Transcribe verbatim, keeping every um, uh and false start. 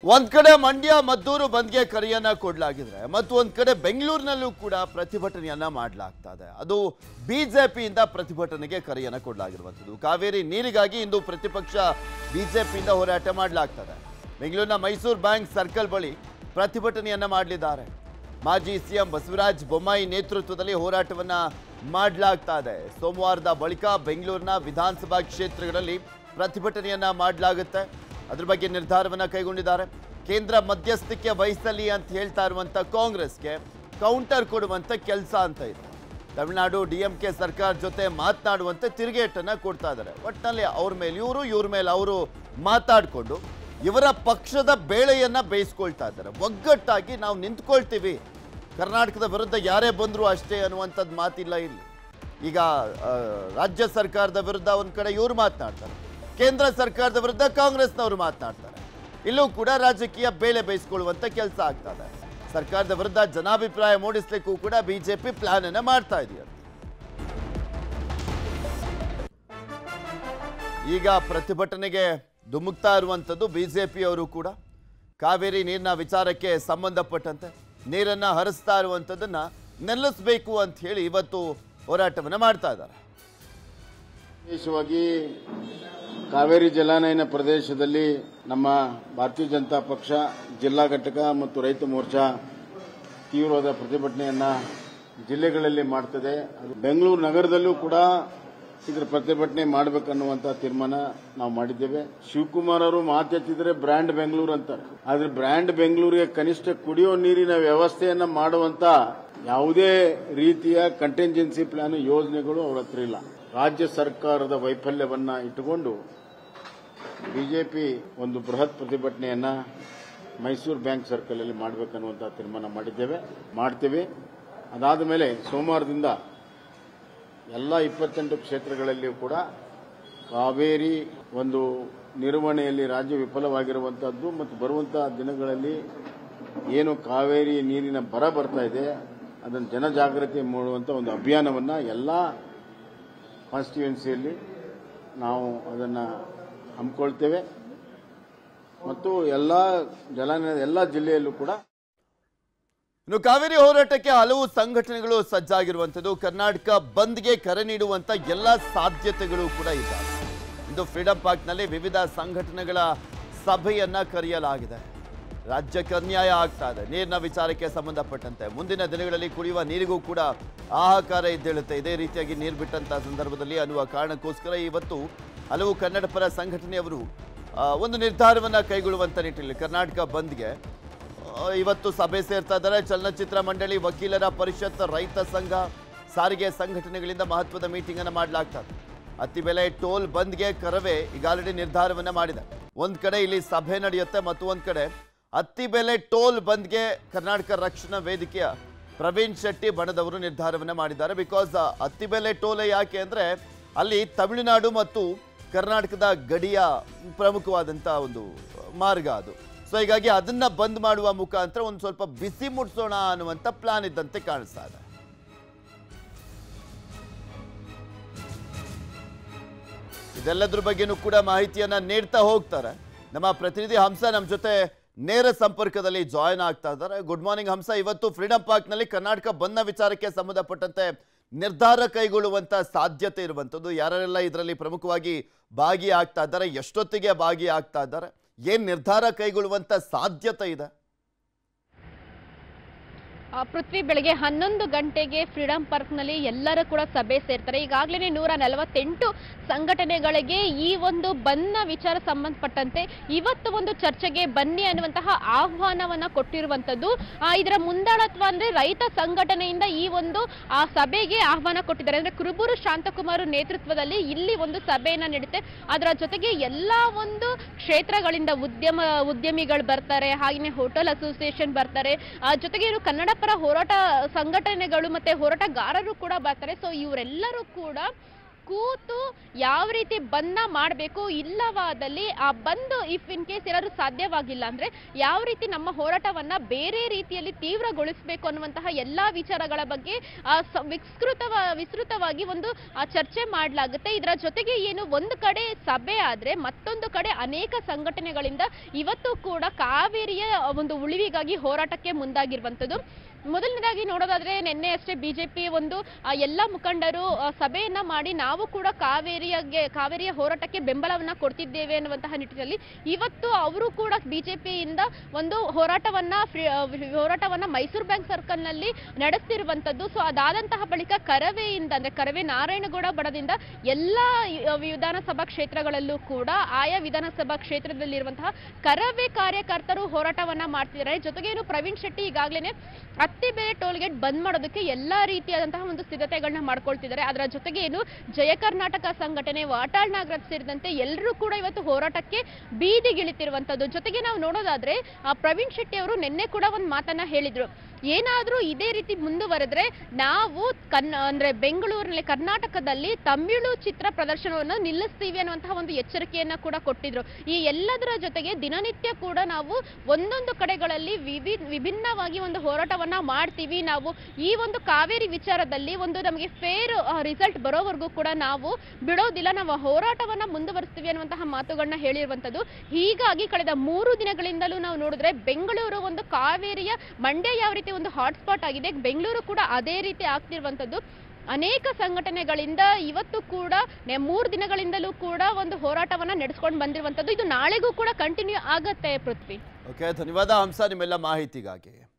ಒಂದ್ ಕಡೆ ಮಂಡ್ಯ ಮದ್ದೂರು ಬಂದ್ಗೆ ಕರೆಯನ್ನ ಕೊಡಲಾಗಿದ್ರೆ ಮತ್ತು ಒಂದ್ ಕಡೆ ಬೆಂಗಳೂರಿನಲ್ಲೂ ಕೂಡ ಪ್ರತಿಭಟನೆಯನ್ನ ಮಾಡಲಾಗ್ತಾ ಇದೆ. ಅದು ಬಿಜೆಪಿಯಿಂದ ಪ್ರತಿಭಟನೆಗೆ ಕರೆಯನ್ನ ಕೊಡಲಾಗಿರುವಂಥದ್ದು. ಕಾವೇರಿ ನೀರಿಗಾಗಿ ಇಂದು ಪ್ರತಿಪಕ್ಷ ಬಿಜೆಪಿಯಿಂದ ಹೋರಾಟ ಮಾಡಲಾಗ್ತದೆ. ಬೆಂಗಳೂರಿನ ಮೈಸೂರು ಬ್ಯಾಂಕ್ ಸರ್ಕಲ್ ಬಳಿ ಪ್ರತಿಭಟನೆಯನ್ನ ಮಾಡಲಿದ್ದಾರೆ. ಮಾಜಿ ಸಿಎಂ ಬಸವರಾಜ ಬೊಮ್ಮಾಯಿ ನೇತೃತ್ವದಲ್ಲಿ ಹೋರಾಟವನ್ನ ಮಾಡಲಾಗ್ತಾ ಇದೆ. ಸೋಮವಾರದ ಬಳಿಕ ಬೆಂಗಳೂರಿನ ವಿಧಾನಸಭಾ ಕ್ಷೇತ್ರಗಳಲ್ಲಿ ಪ್ರತಿಭಟನೆಯನ್ನ ಮಾಡಲಾಗುತ್ತೆ. ಅದ್ರ ಬಗ್ಗೆ ನಿರ್ಧಾರವನ್ನ ಕೈಗೊಂಡಿದ್ದಾರೆ. ಕೇಂದ್ರ ಮಧ್ಯಸ್ಥಿಕೆ ವಹಿಸಲಿ ಅಂತ ಹೇಳ್ತಾ ಇರುವಂತ ಕಾಂಗ್ರೆಸ್ಗೆ ಕೌಂಟರ್ ಕೊಡುವಂತ ಕೆಲಸ ಅಂತ ಇದೆ. ತಮಿಳುನಾಡು ಡಿಎಂಕೆ ಸರ್ಕಾರ ಜೊತೆ ಮಾತನಾಡುವಂತೆ ತಿರುಗೇಟನ್ನ ಕೊಡ್ತಾ ಇದ್ದಾರೆ. ಒಟ್ಟಿನಲ್ಲಿ ಅವ್ರ ಮೇಲೆ ಇವರು ಇವ್ರ ಮೇಲೆ ಅವರು ಮಾತಾಡಿಕೊಂಡು ಇವರ ಪಕ್ಷದ ಬೇಳೆಯನ್ನ ಬೇಯಿಸ್ಕೊಳ್ತಾ ಇದ್ದಾರೆ. ಒಗ್ಗಟ್ಟಾಗಿ ನಾವು ನಿಂತ್ಕೊಳ್ತೀವಿ, ಕರ್ನಾಟಕದ ವಿರುದ್ಧ ಯಾರೇ ಬಂದ್ರು ಅಷ್ಟೇ ಅನ್ನುವಂಥದ್ದು ಮಾತಿಲ್ಲ ಇಲ್ಲಿ. ಈಗ ರಾಜ್ಯ ಸರ್ಕಾರದ ವಿರುದ್ಧ ಒಂದ್ ಕಡೆ ಇವ್ರು ಮಾತನಾಡ್ತಾರೆ, ಕೇಂದ್ರ ಸರ್ಕಾರದ ವಿರುದ್ಧ ಕಾಂಗ್ರೆಸ್ನವರು ಮಾತನಾಡ್ತಾರೆ. ಇಲ್ಲೂ ಕೂಡ ರಾಜಕೀಯ ಬೇಳೆ ಬೇಯಿಸಿಕೊಳ್ಳುವಂತ ಕೆಲಸ ಆಗ್ತದೆ. ಸರ್ಕಾರದ ವಿರುದ್ಧ ಜನಾಭಿಪ್ರಾಯ ಮೂಡಿಸ್ಲಿಕ್ಕೂ ಕೂಡ ಬಿಜೆಪಿ ಪ್ಲಾನ್ ಅನ್ನ ಮಾಡ್ತಾ ಇದೆಯಂತೆ. ಈಗ ಪ್ರತಿಭಟನೆಗೆ ಧುಮುಕ್ತಾ ಇರುವಂಥದ್ದು ಬಿಜೆಪಿಯವರು ಕೂಡ ಕಾವೇರಿ ನೀರಿನ ವಿಚಾರಕ್ಕೆ ಸಂಬಂಧಪಟ್ಟಂತೆ ನೀರನ್ನ ಹರಿಸ್ತಾ ಇರುವಂಥದ್ದನ್ನ ನಿಲ್ಲಿಸಬೇಕು ಅಂತ ಹೇಳಿ ಇವತ್ತು ಹೋರಾಟವನ್ನ ಮಾಡ್ತಾ ಇದ್ದಾರೆ. ವಿಶೇಷವಾಗಿ ಕಾವೇರಿ ಜಲಾನಯನ ಪ್ರದೇಶದಲ್ಲಿ ನಮ್ಮ ಭಾರತೀಯ ಜನತಾ ಪಕ್ಷ ಜಿಲ್ಲಾ ಘಟಕ ಮತ್ತು ರೈತ ಮೋರ್ಚಾ ತೀವ್ರವಾದ ಪ್ರತಿಭಟನೆಯನ್ನ ಜಿಲ್ಲೆಗಳಲ್ಲಿ ಮಾಡ್ತದೆ. ಬೆಂಗಳೂರು ನಗರದಲ್ಲೂ ಕೂಡ ಇದರ ಪ್ರತಿಭಟನೆ ಮಾಡಬೇಕನ್ನುವಂತ ತೀರ್ಮಾನ ನಾವು ಮಾಡಿದ್ದೇವೆ. ಶಿವಕುಮಾರ್ ಅವರು ಮಾತೆತ್ತಿದ್ರೆ ಬ್ರ್ಯಾಂಡ್ ಬೆಂಗಳೂರು ಅಂತಾರೆ, ಆದ್ರೆ ಬ್ರ್ಯಾಂಡ್ ಬೆಂಗಳೂರಿಗೆ ಕನಿಷ್ಠ ಕುಡಿಯೋ ನೀರಿನ ವ್ಯವಸ್ಥೆಯನ್ನ ಮಾಡುವಂತ ಯಾವುದೇ ರೀತಿಯ ಕಂಟಿಂಜೆನ್ಸಿ ಪ್ಲಾನ್ ಯೋಜನೆಗಳು ಅವರ ಹತ್ರ ಇಲ್ಲ. ರಾಜ್ಯ ಸರ್ಕಾರದ ವೈಫಲ್ಯವನ್ನ ಇಟ್ಟುಕೊಂಡು ಬಿಜೆಪಿ ಒಂದು ಬೃಹತ್ ಪ್ರತಿಭಟನೆಯನ್ನ ಮೈಸೂರು ಬ್ಯಾಂಕ್ ಸರ್ಕಲ್ ಅಲ್ಲಿ ಮಾಡಬೇಕನ್ನುವಂತ ತೀರ್ಮಾನ ಮಾಡಿದ್ದೇವೆ, ಮಾಡ್ತೇವೆ. ಅದಾದ ಮೇಲೆ ಸೋಮವಾರದಿಂದ ಎಲ್ಲ ಇಪ್ಪತ್ತೆಂಟು ಕ್ಷೇತ್ರಗಳಲ್ಲಿಯೂ ಕೂಡ ಕಾವೇರಿ ಒಂದು ನಿರ್ವಹಣೆಯಲ್ಲಿ ರಾಜ್ಯ ವಿಫಲವಾಗಿರುವಂತಹದ್ದು ಮತ್ತು ಬರುವಂತಹ ದಿನಗಳಲ್ಲಿ ಏನು ಕಾವೇರಿ ನೀರಿನ ಬರ ಬರ್ತಾ ಇದೆ ಅದನ್ನು ಜನಜಾಗೃತಿ ಮಾಡುವಂತ ಒಂದು ಅಭಿಯಾನವನ್ನ ಎಲ್ಲ ಕಾನ್ಸ್ಟಿಟ್ಯೂನ್ಸಿಯಲ್ಲಿ ನಾವು ಅದನ್ನು ಹಮ್ಮಿಕೊಳ್ತೇವೆ ಮತ್ತು ಎಲ್ಲ ಜಲಾನಯನ ಎಲ್ಲ ಜಿಲ್ಲೆಯಲ್ಲೂ ಕೂಡ. ಇನ್ನು ಕಾವೇರಿ ಹೋರಾಟಕ್ಕೆ ಹಲವು ಸಂಘಟನೆಗಳು ಸಜ್ಜಾಗಿರುವಂಥದ್ದು. ಕರ್ನಾಟಕ ಬಂದ್ಗೆ ಕರೆ ನೀಡುವಂತ ಎಲ್ಲ ಸಾಧ್ಯತೆಗಳು ಕೂಡ ಇದ್ದಾವೆ. ಇಂದು ಫ್ರೀಡಂ ಪಾರ್ಕ್ನಲ್ಲಿ ವಿವಿಧ ಸಂಘಟನೆಗಳ ಸಭೆಯನ್ನ ಕರೆಯಲಾಗಿದೆ. ರಾಜ್ಯಕ್ಕೆ ಅನ್ಯಾಯ ಆಗ್ತಾ ಇದೆ ನೀರಿನ ವಿಚಾರಕ್ಕೆ ಸಂಬಂಧಪಟ್ಟಂತೆ. ಮುಂದಿನ ದಿನಗಳಲ್ಲಿ ಕುಡಿಯುವ ನೀರಿಗೂ ಕೂಡ ಹಾಹಾಕಾರ ಇದ್ದೇಳುತ್ತೆ ಇದೇ ರೀತಿಯಾಗಿ ನೀರು ಬಿಟ್ಟಂತಹ ಸಂದರ್ಭದಲ್ಲಿ ಅನ್ನುವ ಕಾರಣಕ್ಕೋಸ್ಕರ ಇವತ್ತು ಹಲವು ಕನ್ನಡ ಪರ ಸಂಘಟನೆಯವರು ಒಂದು ನಿರ್ಧಾರವನ್ನ ಕೈಗೊಳ್ಳುವಂತ ನಿಟ್ಟಿನಲ್ಲಿ ಕರ್ನಾಟಕ ಬಂದ್ಗೆ ಇವತ್ತು ಸಭೆ ಸೇರ್ತಾ ಇದ್ದಾರೆ. ಚಲನಚಿತ್ರ ಮಂಡಳಿ, ವಕೀಲರ ಪರಿಷತ್, ರೈತ ಸಂಘ, ಸಾರಿಗೆ ಸಂಘಟನೆಗಳಿಂದ ಮಹತ್ವದ ಮೀಟಿಂಗ್ ಅನ್ನು ಮಾಡಲಾಗ್ತದೆ. ಅತ್ತಿಬೆಲೆ ಟೋಲ್ ಬಂದ್ಗೆ ಕರವೇ ಈಗ ಆಲ್ರೆಡಿ ನಿರ್ಧಾರವನ್ನ ಮಾಡಿದೆ. ಒಂದ್ ಕಡೆ ಇಲ್ಲಿ ಸಭೆ ನಡೆಯುತ್ತೆ ಮತ್ತು ಒಂದ್ ಕಡೆ ಅತ್ತಿಬೆಲೆ ಟೋಲ್ ಬಂದ್ಗೆ ಕರ್ನಾಟಕ ರಕ್ಷಣಾ ವೇದಿಕೆಯ ಪ್ರವೀಣ್ ಶೆಟ್ಟಿ ಬಣದವರು ನಿರ್ಧಾರವನ್ನ ಮಾಡಿದ್ದಾರೆ. ಬಿಕಾಸ್ ಅತ್ತಿಬೆಲೆ ಟೋಲ್ ಯಾಕೆ ಅಂದ್ರೆ ಅಲ್ಲಿ ತಮಿಳುನಾಡು ಮತ್ತು ಕರ್ನಾಟಕದ ಗಡಿಯ ಪ್ರಮುಖವಾದಂತಹ ಒಂದು ಮಾರ್ಗ ಅದು. ಸೊ ಹೀಗಾಗಿ ಅದನ್ನ ಬಂದ್ ಮಾಡುವ ಮುಖಾಂತರ ಒಂದು ಸ್ವಲ್ಪ ಬಿಸಿ ಮುಟ್ಸೋಣ ಅನ್ನುವಂಥ ಪ್ಲಾನ್ ಇದ್ದಂತೆ ಕಾಣಿಸ್ತಾ ಇದೆ. ಇದೆಲ್ಲದ್ರ ಬಗ್ಗೆನೂ ಕೂಡ ಮಾಹಿತಿಯನ್ನ ನೀಡ್ತಾ ಹೋಗ್ತಾರೆ. ನಮ್ಮ ಪ್ರತಿನಿಧಿ ಹಂಸ ನಮ್ಮ ಜೊತೆ ನೇರ ಸಂಪರ್ಕದಲ್ಲಿ ಜಾಯಿನ್ ಆಗ್ತಾ ಇದ್ದಾರೆ. Good morning Hamsa. ಇವತ್ತು ಫ್ರೀಡಂ ಪಾರ್ಕ್ ನಲ್ಲಿ ಕರ್ನಾಟಕ ಬಂದ್ನ ವಿಚಾರಕ್ಕೆ ಸಂಬಂಧಪಟ್ಟಂತೆ ನಿರ್ಧಾರ ಕೈಗೊಳ್ಳುವಂತ ಸಾಧ್ಯತೆ ಇರುವಂತದ್ದು. ಯಾರೆಲ್ಲ ಇದರಲ್ಲಿ ಪ್ರಮುಖವಾಗಿ ಭಾಗಿಯಾಗ್ತಾ ಇದ್ದಾರೆ, ಎಷ್ಟೊತ್ತಿಗೆ ಭಾಗಿಯಾಗ್ತಾ ಇದ್ದಾರೆ, ಏನ್ ನಿರ್ಧಾರ ಕೈಗೊಳ್ಳುವಂತ ಸಾಧ್ಯತೆ ಇದೆ? ಪೃಥ್ವಿ, ಬೆಳಗ್ಗೆ ಹನ್ನೊಂದು ಗಂಟೆಗೆ ಫ್ರೀಡಂ ಪಾರ್ಕ್ನಲ್ಲಿ ಎಲ್ಲರೂ ಕೂಡ ಸಭೆ ಸೇರ್ತಾರೆ. ಈಗಾಗಲೇ ನೂರ ನಲವತ್ತೆಂಟು ಸಂಘಟನೆಗಳಿಗೆ ಈ ಒಂದು ಬಂದ್ನ ವಿಚಾರ ಸಂಬಂಧಪಟ್ಟಂತೆ ಇವತ್ತು ಒಂದು ಚರ್ಚೆಗೆ ಬನ್ನಿ ಅನ್ನುವಂತಹ ಆಹ್ವಾನವನ್ನ ಕೊಟ್ಟಿರುವಂತದ್ದು. ಇದರ ಮುಂದಾಳತ್ವ ಅಂದ್ರೆ ರೈತ ಸಂಘಟನೆಯಿಂದ ಈ ಒಂದು ಆ ಸಭೆಗೆ ಆಹ್ವಾನ ಕೊಟ್ಟಿದ್ದಾರೆ. ಅಂದ್ರೆ ಕುರುಬೂರು ಶಾಂತಕುಮಾರ್ ನೇತೃತ್ವದಲ್ಲಿ ಇಲ್ಲಿ ಒಂದು ಸಭೆಯನ್ನ ನಡೆಯುತ್ತೆ. ಅದರ ಜೊತೆಗೆ ಎಲ್ಲಾ ಒಂದು ಕ್ಷೇತ್ರಗಳಿಂದ ಉದ್ಯಮ ಉದ್ಯಮಿಗಳು ಬರ್ತಾರೆ, ಹಾಗೆಯೇ ಹೋಟೆಲ್ ಅಸೋಸಿಯೇಷನ್ ಬರ್ತಾರೆ, ಜೊತೆಗೆ ಇವರು ಕನ್ನಡ ಹೋರಾಟ ಸಂಘಟನೆಗಳು ಮತ್ತೆ ಹೋರಾಟಗಾರರು ಕೂಡ ಬರ್ತಾರೆ. ಸೊ ಇವರೆಲ್ಲರೂ ಕೂಡ ಕೂತು ಯಾವ ರೀತಿ ಬಂದ್ನ ಮಾಡಬೇಕು, ಇಲ್ಲವಾದಲ್ಲಿ ಆ ಬಂದು ಇಫ್ ಇನ್ ಕೇಸ್ ಏನಾದ್ರು ಸಾಧ್ಯವಾಗಿಲ್ಲ ಅಂದ್ರೆ ಯಾವ ರೀತಿ ನಮ್ಮ ಹೋರಾಟವನ್ನ ಬೇರೆ ರೀತಿಯಲ್ಲಿ ತೀವ್ರಗೊಳಿಸಬೇಕು ಅನ್ನುವಂತಹ ಎಲ್ಲಾ ವಿಚಾರಗಳ ಬಗ್ಗೆ ವಿಸ್ತೃತವ ವಿಸ್ತೃತವಾಗಿ ಒಂದು ಚರ್ಚೆ ಮಾಡಲಾಗುತ್ತೆ. ಇದರ ಜೊತೆಗೆ ಏನು ಒಂದು ಕಡೆ ಸಭೆ ಆದ್ರೆ ಮತ್ತೊಂದು ಕಡೆ ಅನೇಕ ಸಂಘಟನೆಗಳಿಂದ ಇವತ್ತು ಕೂಡ ಕಾವೇರಿಯ ಒಂದು ಉಳಿವಿಗಾಗಿ ಹೋರಾಟಕ್ಕೆ ಮುಂದಾಗಿರುವಂತದ್ದು. ಮೊದಲನೇದಾಗಿ ನೋಡೋದಾದ್ರೆ ನಿನ್ನೆ ಅಷ್ಟೇ ಬಿಜೆಪಿ ಒಂದು ಎಲ್ಲ ಮುಖಂಡರು ಸಭೆಯನ್ನ ಮಾಡಿ ನಾವು ಕೂಡ ಕಾವೇರಿಯಗೆ ಕಾವೇರಿಯ ಹೋರಾಟಕ್ಕೆ ಬೆಂಬಲವನ್ನ ಕೊಡ್ತಿದ್ದೇವೆ ಅನ್ನುವಂತಹ ನಿಟ್ಟಿನಲ್ಲಿ ಇವತ್ತು ಅವರು ಕೂಡ ಬಿಜೆಪಿಯಿಂದ ಒಂದು ಹೋರಾಟವನ್ನ ಹೋರಾಟವನ್ನ ಮೈಸೂರು ಬ್ಯಾಂಕ್ ಸರ್ಕಲ್ ನಲ್ಲಿ ನಡೆಸ್ತಿರುವಂತದ್ದು. ಸೊ ಅದಾದಂತಹ ಬಳಿಕ ಕರವೆಯಿಂದ ಅಂದ್ರೆ ಕರವೇ ನಾರಾಯಣಗೌಡ ಬಣದಿಂದ ಎಲ್ಲಾ ವಿಧಾನಸಭಾ ಕ್ಷೇತ್ರಗಳಲ್ಲೂ ಕೂಡ ಆಯಾ ವಿಧಾನಸಭಾ ಕ್ಷೇತ್ರದಲ್ಲಿರುವಂತಹ ಕರವೇ ಕಾರ್ಯಕರ್ತರು ಹೋರಾಟವನ್ನ ಮಾಡ್ತಿದ್ದಾರೆ. ಜೊತೆಗೆ ಏನು ಪ್ರವೀಣ್ ಶೆಟ್ಟಿ ಈಗಾಗಲೇ ಅತ್ತಿಬೇಳೆ ಟೋಲ್ ಗೇಟ್ ಬಂದ್ ಮಾಡೋದಕ್ಕೆ ಎಲ್ಲಾ ರೀತಿಯಾದಂತಹ ಒಂದು ಸಿದ್ಧತೆಗಳನ್ನ ಮಾಡ್ಕೊಳ್ತಿದ್ದಾರೆ. ಅದರ ಜೊತೆಗೆ ಏನು ಜಯ ಕರ್ನಾಟಕ ಸಂಘಟನೆ, ವಾಟಾಳ್ ನಾಗರಾಜ್ ಸೇರಿದಂತೆ ಎಲ್ಲರೂ ಕೂಡ ಇವತ್ತು ಹೋರಾಟಕ್ಕೆ ಬೀದಿಗಿಳಿತಿರುವಂತದ್ದು. ಜೊತೆಗೆ ನಾವು ನೋಡೋದಾದ್ರೆ ಪ್ರವೀಣ್ ಶೆಟ್ಟಿ ಅವರು ನಿನ್ನೆ ಕೂಡ ಒಂದು ಮಾತನ್ನ ಹೇಳಿದ್ರು, ಏನಾದ್ರೂ ಇದೇ ರೀತಿ ಮುಂದುವರೆದ್ರೆ ನಾವು ಕನ್ನ ಅಂದ್ರೆ ಬೆಂಗಳೂರಿನಲ್ಲಿ ಕರ್ನಾಟಕದಲ್ಲಿ ತಮಿಳು ಚಿತ್ರ ಪ್ರದರ್ಶನವನ್ನು ನಿಲ್ಲಿಸ್ತೀವಿ ಅನ್ನುವಂತಹ ಒಂದು ಎಚ್ಚರಿಕೆಯನ್ನ ಕೂಡ ಕೊಟ್ಟಿದ್ರು. ಈ ಎಲ್ಲದರ ಜೊತೆಗೆ ದಿನನಿತ್ಯ ಕೂಡ ನಾವು ಒಂದೊಂದು ಕಡೆಗಳಲ್ಲಿ ವಿವಿ ವಿಭಿನ್ನವಾಗಿ ಒಂದು ಹೋರಾಟವನ್ನ ಮಾಡ್ತೀವಿ. ನಾವು ಈ ಒಂದು ಕಾವೇರಿ ವಿಚಾರದಲ್ಲಿ ಒಂದು ನಮಗೆ ಫೇರ್ ರಿಸಲ್ಟ್ ಬರೋವರೆಗೂ ಕೂಡ ನಾವು ಬಿಡೋದಿಲ್ಲ, ನಾವು ಹೋರಾಟವನ್ನ ಮುಂದುವರಿಸ್ತೀವಿ ಅನ್ನುವಂತಹ ಮಾತುಗಳನ್ನ ಹೇಳಿರುವಂತದ್ದು. ಹೀಗಾಗಿ ಕಳೆದ ಮೂರು ದಿನಗಳಿಂದಲೂ ನಾವು ನೋಡಿದ್ರೆ ಬೆಂಗಳೂರು ಒಂದು ಕಾವೇರಿಯ ಮಂಡ್ಯ ಯಾವ ರೀತಿ ಒಂದು ಹಾಟ್ಸ್ಪಾಟ್ ಆಗಿದೆ, ಬೆಂಗಳೂರು ಕೂಡ ಅದೇ ರೀತಿ ಆಗ್ತಿರುವಂತದ್ದು. ಅನೇಕ ಸಂಘಟನೆಗಳಿಂದ ಇವತ್ತು ಕೂಡ ಮೂರು ದಿನಗಳಿಂದಲೂ ಕೂಡ ಒಂದು ಹೋರಾಟವನ್ನ ನಡೆಸ್ಕೊಂಡು ಬಂದಿರುವಂತದ್ದು. ಇದು ನಾಳೆಗೂ ಕೂಡ ಕಂಟಿನ್ಯೂ ಆಗತ್ತೆ ಪೃಥ್ವಿ. ಓಕೆ, ಧನ್ಯವಾದ ಹಂಸ ನಿಮ್ಮೆಲ್ಲ ಮಾಹಿತಿಗಾಗಿ.